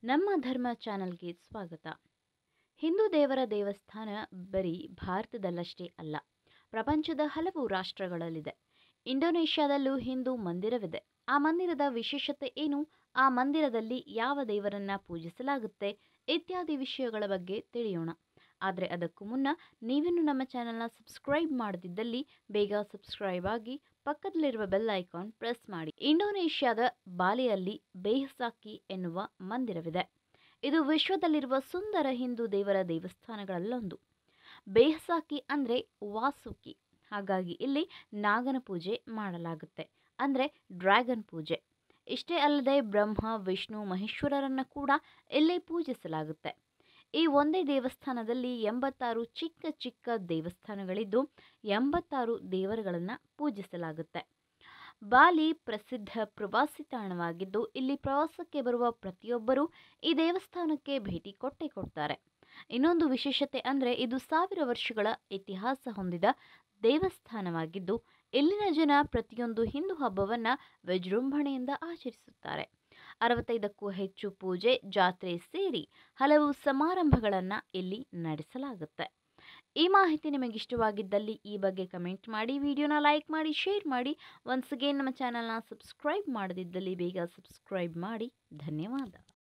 ನಮ್ಮ ಧರ್ಮ ಚಾನಲ್ಗೆ ಸ್ವಾಗತ. ಹಿಂದೂ ದೇವರ ದೇವಸ್ಥಾನ ಬರೀ ಭಾರತದಲ್ಲಷ್ಟೇ ಅಲ್ಲ, ಪ್ರಪಂಚದ ಹಲವು ರಾಷ್ಟ್ರಗಳಲ್ಲಿದೆ. ಇಂಡೋನೇಷ್ಯಾದಲ್ಲೂ ಹಿಂದೂ ಮಂದಿರವಿದೆ. ಆ ಮಂದಿರದ ವಿಶೇಷತೆ ಏನು, ಆ ಮಂದಿರದಲ್ಲಿ ಯಾವ ದೇವರನ್ನ ಪೂಜಿಸಲಾಗುತ್ತೆ ಇತ್ಯಾದಿ ವಿಷಯಗಳ ಬಗ್ಗೆ ತಿಳಿಯೋಣ. ಆದರೆ ಅದಕ್ಕೂ ಮುನ್ನ ನೀವಿನ್ನು ನಮ್ಮ ಚಾನಲ್ನ ಸಬ್ಸ್ಕ್ರೈಬ್ ಮಾಡದಿದ್ದಲ್ಲಿ ಬೇಗ ಸಬ್ಸ್ಕ್ರೈಬ್ ಆಗಿ ಪಕ್ಕದಲ್ಲಿರುವ ಬೆಲ್ ಐಕಾನ್ ಪ್ರೆಸ್ ಮಾಡಿ. ಇಂಡೋನೇಷ್ಯಾದ ಬಾಲಿಯಲ್ಲಿ ಬೇಹಸಾಕಿ ಎನ್ನುವ ಮಂದಿರವಿದೆ. ಇದು ವಿಶ್ವದಲ್ಲಿರುವ ಸುಂದರ ಹಿಂದೂ ದೇವರ ದೇವಸ್ಥಾನಗಳಲ್ಲೊಂದು. ಬೇಹಸಾಕಿ ಅಂದರೆ ವಾಸುಕಿ, ಹಾಗಾಗಿ ಇಲ್ಲಿ ನಾಗನ ಪೂಜೆ ಮಾಡಲಾಗುತ್ತೆ, ಅಂದರೆ ಡ್ರ್ಯಾಗನ್ ಪೂಜೆ. ಇಷ್ಟೇ ಅಲ್ಲದೆ ಬ್ರಹ್ಮ, ವಿಷ್ಣು, ಮಹೇಶ್ವರರನ್ನು ಕೂಡ ಇಲ್ಲಿ ಪೂಜಿಸಲಾಗುತ್ತೆ. ಈ ಒಂದೇ ದೇವಸ್ಥಾನದಲ್ಲಿ 86 ಚಿಕ್ಕ ಚಿಕ್ಕ ದೇವಸ್ಥಾನಗಳಿದ್ದು 86 ದೇವರುಗಳನ್ನು ಪೂಜಿಸಲಾಗುತ್ತೆ. ಬಾಲಿ ಪ್ರಸಿದ್ಧ ಪ್ರವಾಸಿ ತಾಣವಾಗಿದ್ದು ಇಲ್ಲಿ ಪ್ರವಾಸಕ್ಕೆ ಬರುವ ಪ್ರತಿಯೊಬ್ಬರೂ ಈ ದೇವಸ್ಥಾನಕ್ಕೆ ಭೇಟಿ ಕೊಟ್ಟೇ ಕೊಡ್ತಾರೆ. ಇನ್ನೊಂದು ವಿಶೇಷತೆ ಅಂದರೆ ಇದು 1000 ವರ್ಷಗಳ ಇತಿಹಾಸ ಹೊಂದಿದ ದೇವಸ್ಥಾನವಾಗಿದ್ದು ಇಲ್ಲಿನ ಜನ ಪ್ರತಿಯೊಂದು ಹಿಂದೂ ಹಬ್ಬವನ್ನು ವಿಜೃಂಭಣೆಯಿಂದ ಆಚರಿಸುತ್ತಾರೆ. 65ಕ್ಕೂ ಹೆಚ್ಚು ಪೂಜೆ, ಜಾತ್ರೆ ಸೇರಿ ಹಲವು ಸಮಾರಂಭಗಳನ್ನು ಇಲ್ಲಿ ನಡೆಸಲಾಗುತ್ತೆ. ಈ ಮಾಹಿತಿ ನಿಮಗೆ ಇಷ್ಟವಾಗಿದ್ದಲ್ಲಿ ಈ ಬಗ್ಗೆ ಕಮೆಂಟ್ ಮಾಡಿ, ವಿಡಿಯೋನ ಲೈಕ್ ಮಾಡಿ, ಶೇರ್ ಮಾಡಿ. ಒನ್ಸ್ ಅಗೇನ್ ನಮ್ಮ ಚಾನಲ್ನ ಸಬ್ಸ್ಕ್ರೈಬ್ ಮಾಡದಿದ್ದಲ್ಲಿ ಬೇಗ ಸಬ್ಸ್ಕ್ರೈಬ್ ಮಾಡಿ. ಧನ್ಯವಾದ.